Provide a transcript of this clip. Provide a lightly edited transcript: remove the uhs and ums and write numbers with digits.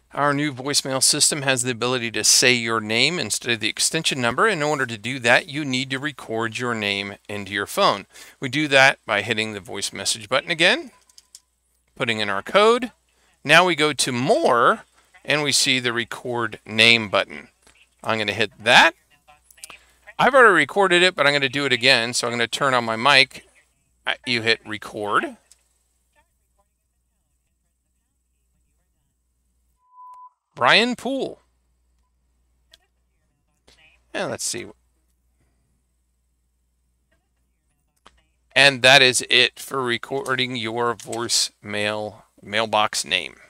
Our new voicemail system has the ability to say your name instead of the extension number. In order to do that, you need to record your name into your phone. We do that by hitting the voice message button again, putting in our code. Now we go to More, and we see the Record Name button. I'm going to hit that. I've already recorded it, but I'm going to do it again. So I'm going to turn on my mic. You hit Record. Brian Poole. And let's see. And that is it for recording your voicemail mailbox name.